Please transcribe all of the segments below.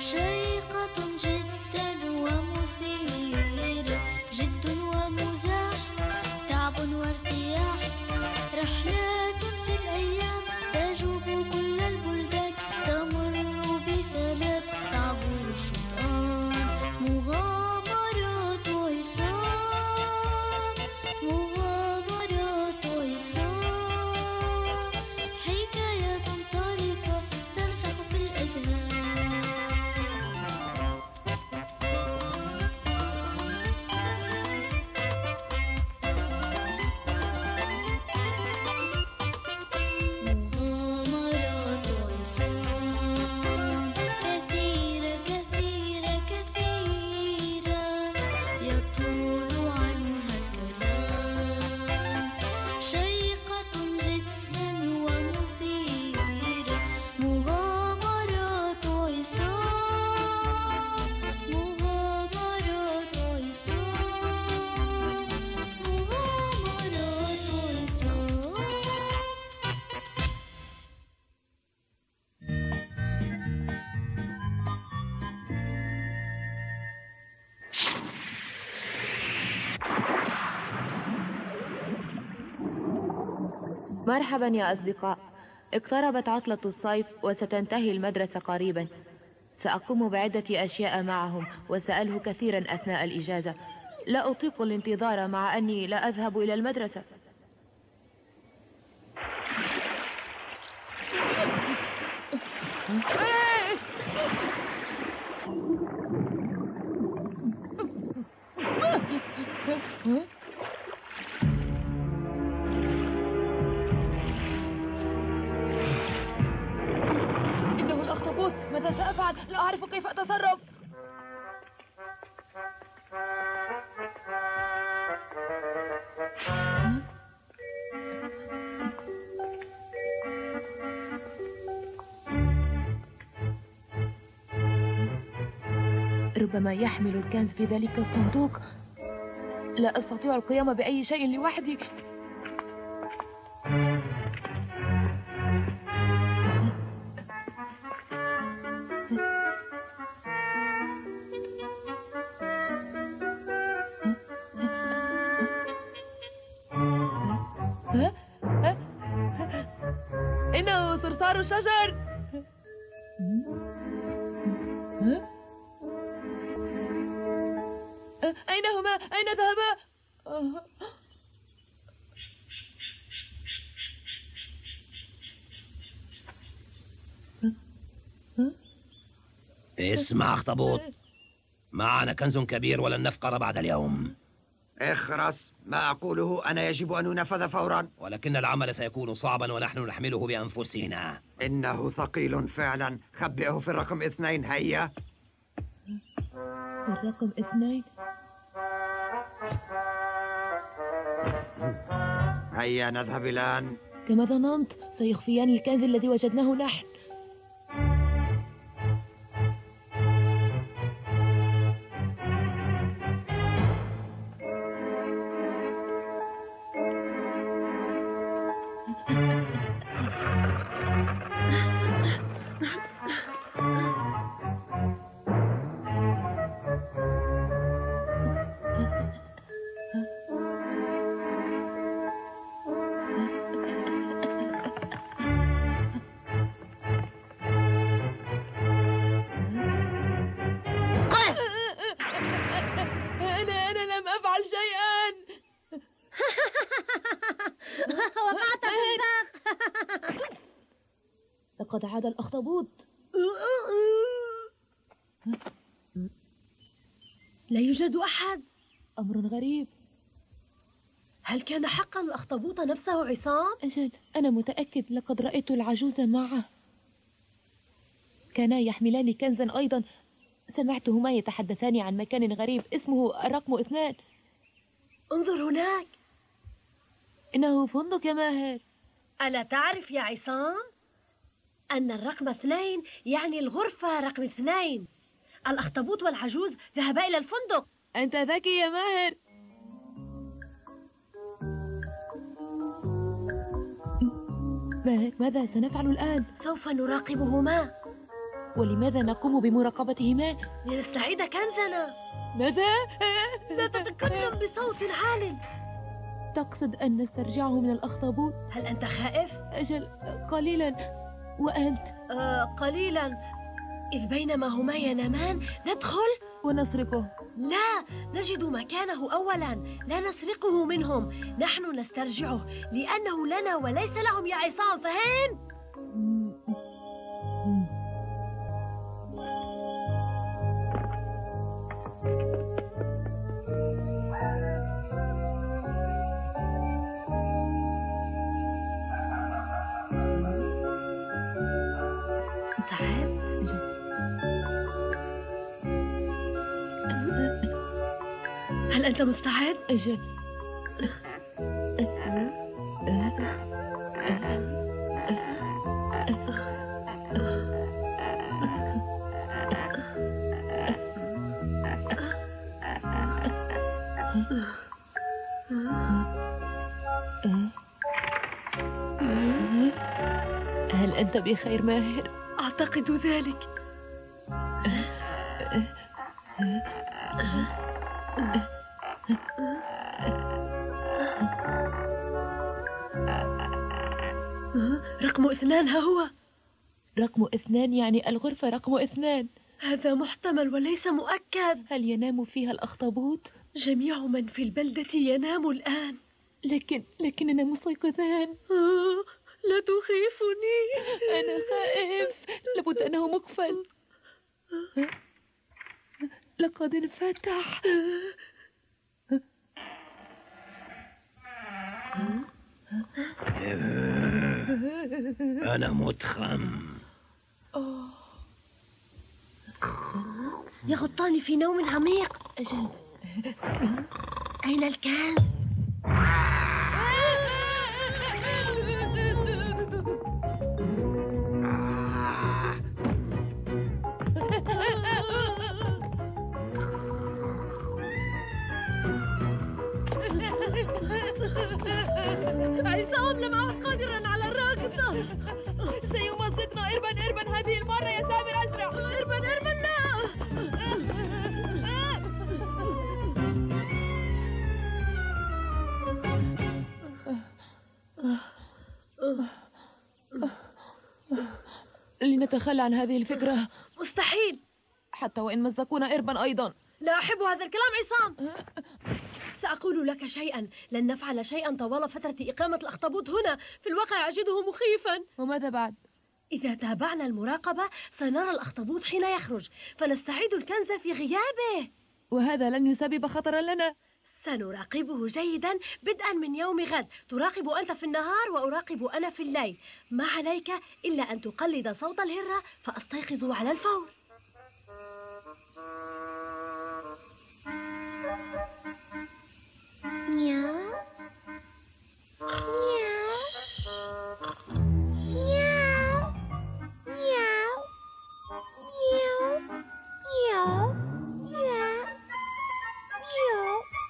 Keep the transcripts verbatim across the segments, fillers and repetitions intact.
شيقة جدا ومثيرة، جد ومزاح، تعب وارتياح، رحلات في الأيام تجوب كل البلدان، تمر بسلام تعبر الشطآن، مغامرات وعصام، مغامرات وعصام، حكايات طريفة ترسخ في الأذهان. مغامرات وعصام كثيرة كثيرة كثيرة، يطول عنها الكلام، شيقة جدا ومثيرة، مغامرات وعصام، مغامرات وعصام، مغامرات وعصام. مرحبا يا أصدقاء، اقتربت عطلة الصيف وستنتهي المدرسة قريبا. سأقوم بعدة أشياء معهم وسأله كثيرا أثناء الإجازة. لا أطيق الانتظار مع أني لا أذهب إلى المدرسة. إنه الأخطبوط، ماذا سأفعل؟ لا أعرف كيف أتصرف. ربما يحمل الكنز في ذلك الصندوق. لا أستطيع القيام بأي شيء لوحدي. إنه صرصار الشجر. أين هما؟ أين ذهبا؟ اسمع أخطبوط، معنا كنز كبير ولن نفقر بعد اليوم. اخرس، ما أقوله أنا يجب أن ينفذ فورا. ولكن العمل سيكون صعبا ونحن نحمله بأنفسنا. إنه ثقيل فعلا، خبئه في الرقم اثنين. هيا الرقم اثنين. هيا نذهب الآن. كما ظننت سيخفيان الكنز الذي وجدناه نحن. لقد عاد الأخطبوط. لا يوجد أحد. أمر غريب. هل كان حقا الأخطبوط نفسه عصام؟ أجل، أنا متأكد، لقد رأيت العجوز معه. كانا يحملان كنزا أيضا. سمعتهما يتحدثان عن مكان غريب اسمه الرقم اثنان. انظر هناك. إنه فندق يا ماهر. ألا تعرف يا عصام أن الرقم اثنين يعني الغرفة رقم اثنين؟ الأخطبوط والعجوز ذهبا إلى الفندق. أنت ذكي يا ماهر. ماهر، ماذا سنفعل الآن؟ سوف نراقبهما. ولماذا نقوم بمراقبتهما؟ لنستعيد كنزنا. ماذا؟ لا تتكلم بصوت عال. تقصد أن نسترجعه من الأخطبوط؟ هل أنت خائف؟ أجل، قليلا. وأنت؟ آه قليلا. إذ بينما هما ينامان ندخل ونسرقه. لا، نجد مكانه أولا، لا نسرقه منهم، نحن نسترجعه لأنه لنا وليس لهم يا عصام، فهمت؟ هل أنت مستعد؟ أجل. هل أنت بخير ماهر؟ أعتقد ذلك. رقم اثنان، ها هو. رقم اثنان يعني الغرفة رقم اثنان. هذا محتمل وليس مؤكد. هل ينام فيها الأخطبوط؟ جميع من في البلدة ينام الآن. لكن لكننا مستيقظان. آه، لا تخيفني. أنا خائف، لابد أنه مقفل. لقد انفتح. أنا متخم. يغطاني في نوم عميق. أجل. أين الكنز؟ عصام لم أعد قادرا على الركض. سيمزقنا. إربن إربن هذه المرة يا سامر، أسرع. إربن إربن لا. لنتخلى عن هذه الفكرة. مستحيل. حتى وإن مزقونا إربن أيضا. لا أحب هذا الكلام عصام. سأقول لك شيئا، لن نفعل شيئا طوال فترة إقامة الأخطبوط هنا، في الواقع أجده مخيفا. وماذا بعد؟ إذا تابعنا المراقبة سنرى الأخطبوط حين يخرج، فنستعيد الكنز في غيابه. وهذا لن يسبب خطرا لنا. سنراقبه جيدا بدءا من يوم غد. تراقب أنت في النهار وأراقب أنا في الليل. ما عليك إلا أن تقلد صوت الهرة فأستيقظ على الفور. Meow. Meow. Meow. Meow. Meow. Meow. Meow. Meow.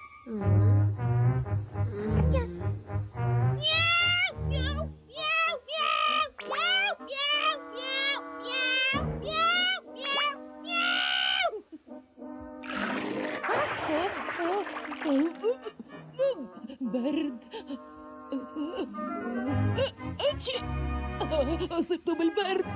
برد. أصبت بالبرد.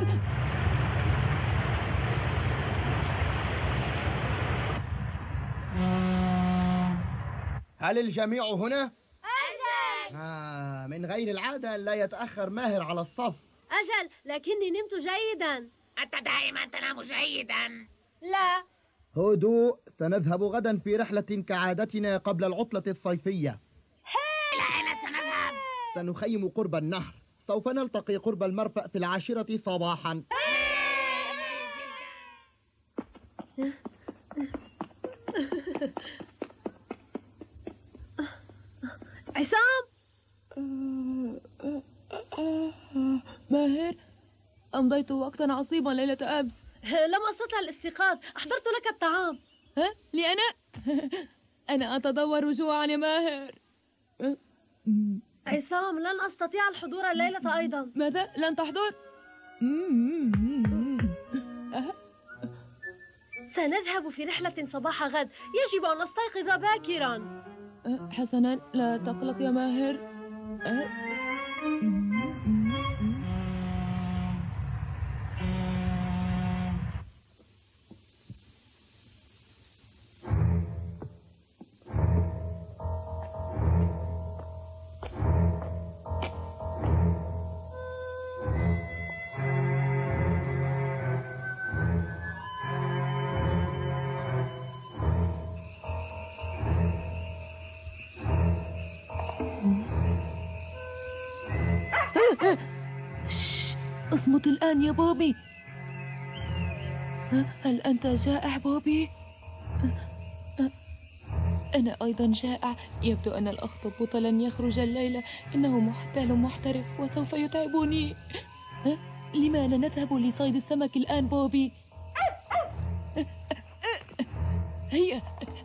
هل الجميع هنا؟ أجل. آه من غير العادة أن لا يتأخر ماهر على الصف. أجل، لكني نمت جيدا. أنت دائما تنام جيدا. لا. هدوء، سنذهب غدا في رحلة كعادتنا قبل العطلة الصيفية. إلى أين سنذهب؟ سنخيم قرب النهر، سوف نلتقي قرب المرفأ في العاشرة صباحا. عصام. ماهر، أمضيت وقتا عصيبا ليلة أمس. لم أستطع الاستيقاظ، أحضرت لك الطعام. ها؟ لي أنا؟ أنا أتدور جوعا يا ماهر. عصام، لن أستطيع الحضور الليلة أيضا. ماذا؟ لن تحضر؟ سنذهب في رحلة صباح غد، يجب أن نستيقظ باكرا. حسنا، لا تقلق يا ماهر. اصمت الآن يا بوبي. هل أنت جائع بوبي؟ أنا أيضا جائع. يبدو أن الأخطبوط لن يخرج الليلة، إنه محتال محترف وسوف يتعبني. لما لا نذهب لصيد السمك الآن بوبي؟ هيا.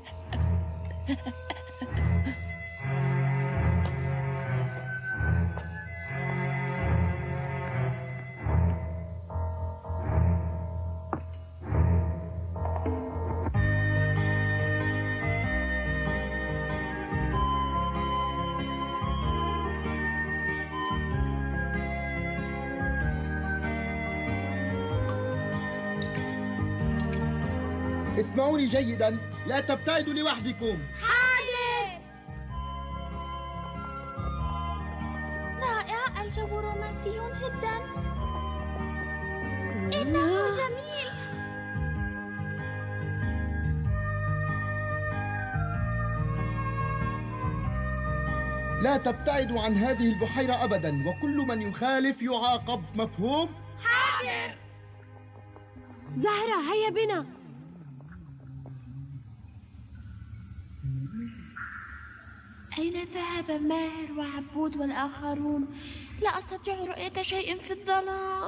اسمعوني جيدا، لا تبتعدوا لوحدكم. حاضر. رائع، الجو رومانسي جدا. إنه جميل. لا تبتعدوا عن هذه البحيرة أبدا، وكل من يخالف يعاقب. مفهوم؟ حاضر. زهرة، هيا بنا. أين ذهب ماهر وعبود والآخرون؟ لا أستطيع رؤية شيء في الظلام.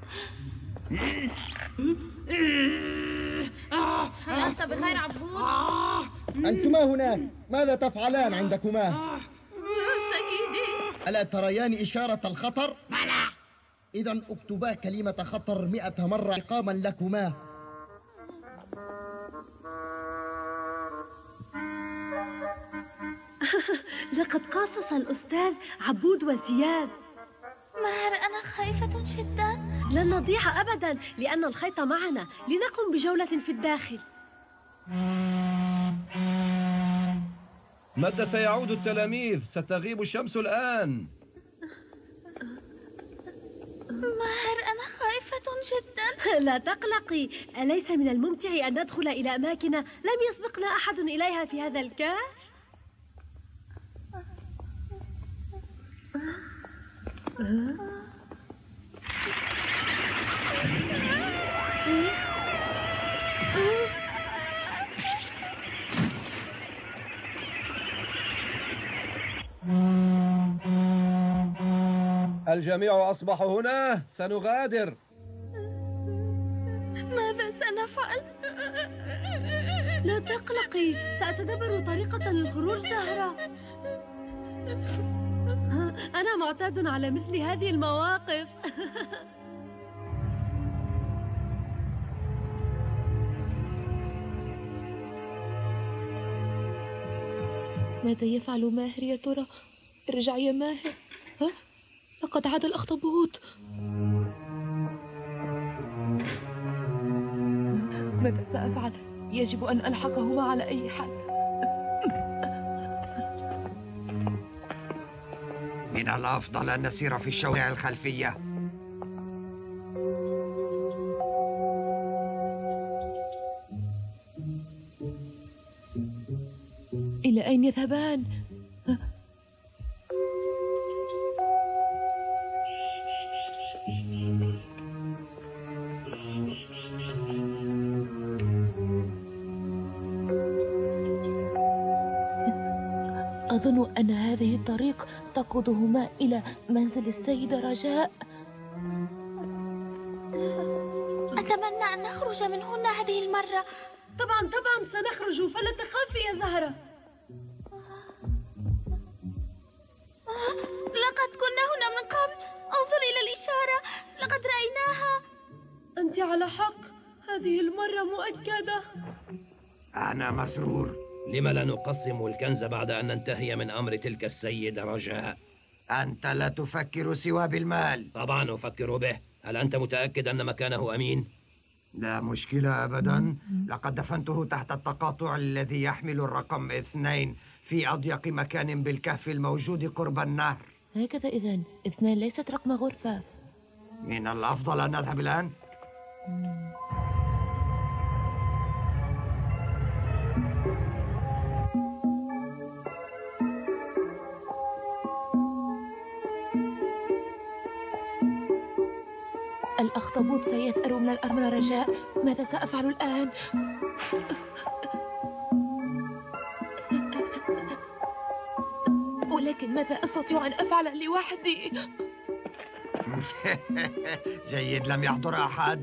هل أنت بخير عبود؟ أنتما هناك، ماذا تفعلان عندكما؟ سيدي، ألا تريان إشارة الخطر؟ بلى. إذا اكتبا كلمة خطر مئة مرة عقابا لكما. لقد قاصص الأستاذ عبود وزياد. ماهر، أنا خائفة جدا. لن نضيع أبدا، لأن الخيط معنا. لنقم بجولة في الداخل. متى سيعود التلاميذ؟ ستغيب الشمس الآن. ماهر، أنا خائفة جدا. لا تقلقي، أليس من الممتع أن ندخل إلى أماكن لم يسبقنا أحد إليها في هذا الكهف؟ الجميع أصبحوا هنا، سنغادر. ماذا سنفعل؟ لا تقلقي، سأتدبر طريقة للخروج زهرة. أنا معتاد على مثل هذه المواقف. ماذا يفعل ماهر يا ترى؟ ارجع يا ماهر. ها؟ لقد عاد الأخطبوط. ماذا سأفعل؟ يجب أن ألحقهما على أي حال. من الأفضل أن نسير في الشوارع الخلفية. إلى أين يذهبان؟ أظن أن هذه الطريق تقودهما إلى منزل السيدة رجاء. أتمنى أن نخرج من هنا هذه المرة. طبعا طبعا سنخرج، فلا تخافي يا زهرة. لقد كنا هنا من قبل. انظر إلى الإشارة، لقد رأيناها. أنت على حق، هذه المرة مؤكدة. أنا مسرور. لم لا نقسم الكنز بعد أن ننتهي من أمر تلك السيدة رجاء؟ أنت لا تفكر سوى بالمال. طبعا أفكر به. هل أنت متأكد أن مكانه أمين؟ لا مشكلة أبدا. لقد دفنته تحت التقاطع الذي يحمل الرقم اثنين في أضيق مكان بالكهف الموجود قرب النهر. هكذا إذن اثنان ليست رقم غرفة. من الأفضل أن نذهب الآن. الأخطبوط سيثأر من الأرملة رجاء. ماذا سأفعل الآن؟ ولكن ماذا أستطيع أن أفعل لوحدي؟ جيد، لم يحضر أحد.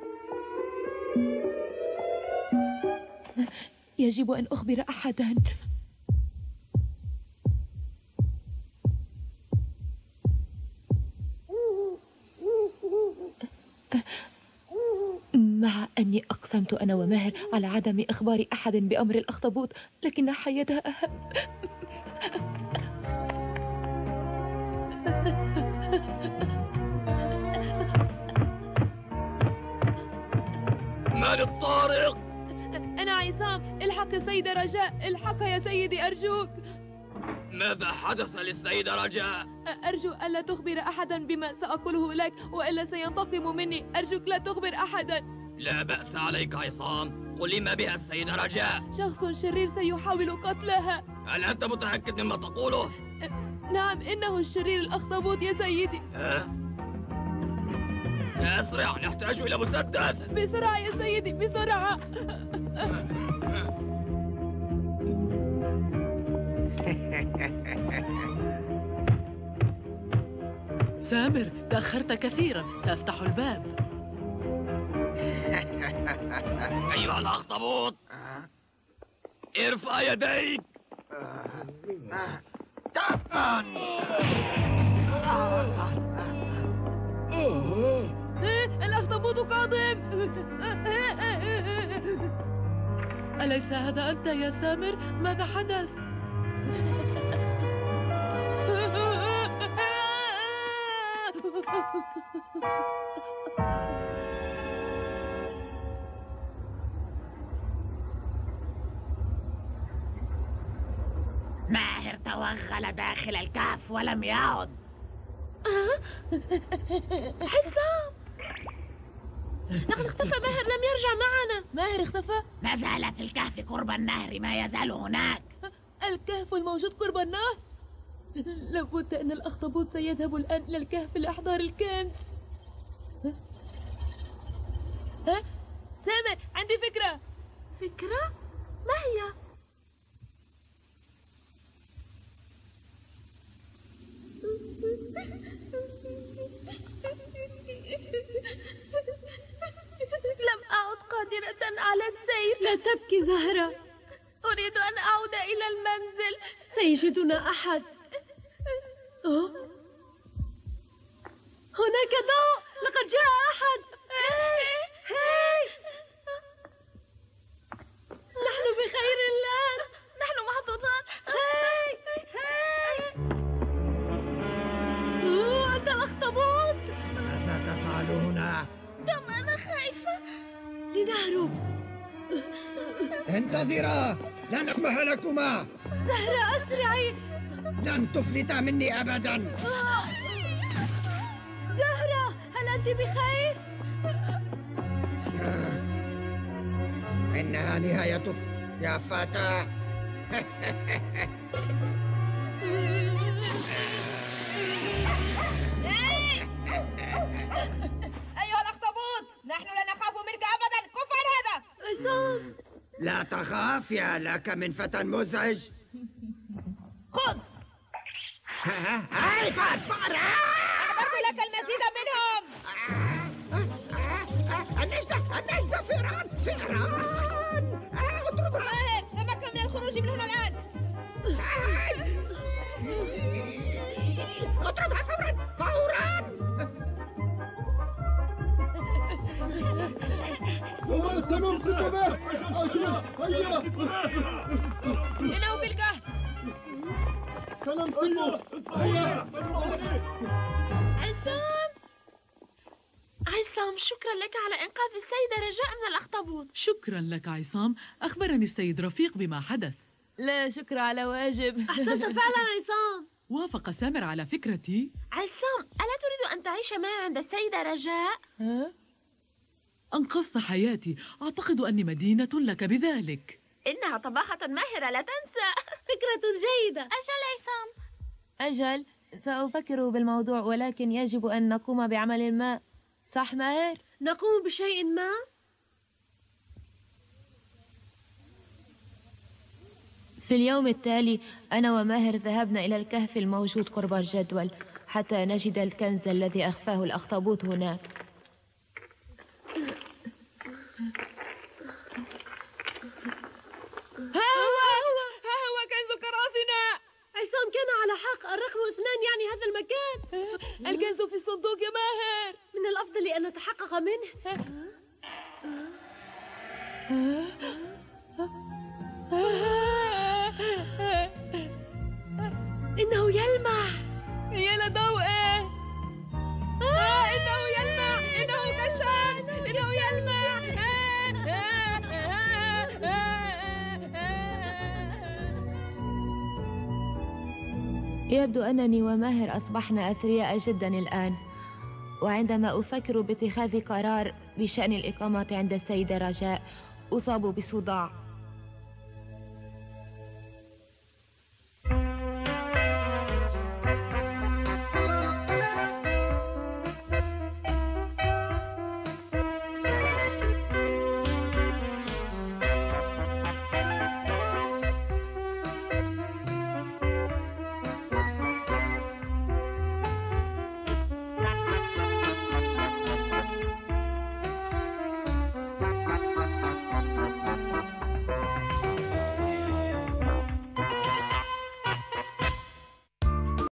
يجب أن أخبر أحدا. مع أني أقسمت أنا وماهر على عدم إخبار أحد بأمر الأخطبوط، لكن حياتها أهم. من الطارق؟ أنا عصام. الحق يا سيدة رجاء، الحق يا سيدي أرجوك. ماذا حدث للسيدة رجاء؟ أرجو ألا تخبر أحدا بما سأقوله لك وإلا سينتقم مني. أرجوك لا تخبر أحدا. لا بأس عليك عصام. قل لي ما بها السيدة رجاء؟ شخص شرير سيحاول قتلها. هل أنت متأكد مما تقوله؟ نعم، إنه الشرير الأخطبوط يا سيدي. أه؟ أسرع، نحتاج إلى مسدس. بسرعة يا سيدي، بسرعة. سامر، تأخرت كثيرا. سأفتح الباب. أيها الأخطبوط، ارفع يديك. تعفن. الأخطبوط قادم. أليس هذا أنت يا سامر؟ ماذا حدث؟ ماهر توغل داخل الكهف ولم يعد. حسام، لقد اختفى ماهر، لم يرجع معنا. ماهر اختفى؟ ما زال في الكهف قرب النهر، ما يزال هناك. الكهف الموجود قرب النهر؟ لابد أن الأخطبوط سيذهب الآن إلى الكهف لإحضار الكنز. ها؟ سامر، عندي فكرة. فكرة؟ ما هي؟ لم أعد قادرة على السير. لا تبكي زهرة. أريد أن أعود إلى المنزل. سيجدنا أحد. أوه. هناك ضوء. لقد جاء أحد. هاي هاي، نحن بخير الآن. نحن محظوظان. هاي هاي. أوه، أنت الأخطبوط. ماذا تفعل هنا؟ دم، أنا خايفة. لنهرب. انتظرا، لن أسمح لكما. زهرة، أسرعي. لن تفلتا مني أبدا. زهرة، هل أنت بخير؟ إنها نهايتك يا فتى. أيها الأخطبوط، نحن لا نخاف منك أبدا. كف عن هذا. عصام، لا تخاف، يا لك من فتى مزعج. خذ. هاي فار. أحضرت لك المزيد منهم. النجدة النجدة، فئران فئران. اضربها. ماهر، تمكن من الخروج من هنا الآن. اضربها فورا فورا. سنمسك به. أجل هيا. إنه في الكهف. سنمسكه. هيا. عصام عصام، شكرا لك على إنقاذ السيدة رجاء من الأخطبوط. شكرا لك عصام، أخبرني السيد رفيق بما حدث. لا شكر على واجب. أحسنت فعلا عصام. وافق سامر على فكرتي. عصام، ألا تريد أن تعيش معي عند السيدة رجاء؟ ها؟ أنقذت حياتي، أعتقد أني مدينة لك بذلك. إنها طباخة ماهرة لا تنسى. فكرة جيدة. أجل عصام. أجل، سأفكر بالموضوع، ولكن يجب أن نقوم بعمل ما. صح ماهر؟ نقوم بشيء ما؟ في اليوم التالي أنا وماهر ذهبنا إلى الكهف الموجود قرب الجدول حتى نجد الكنز الذي أخفاه الأخطبوط هناك. ها هو ها هو كنز كراسنا. عصام كان على حق، الرقم اثنان يعني هذا المكان. الكنز في الصندوق يا ماهر. من الأفضل أن نتحقق منه. إنه يلمع. يا لضوءه. آه إنه يلمع، إنه كشاف، إنه يلمع. يبدو أنني وماهر أصبحنا أثرياء جدا الآن، وعندما أفكر باتخاذ قرار بشأن الإقامة عند السيدة رجاء أصاب بصداع.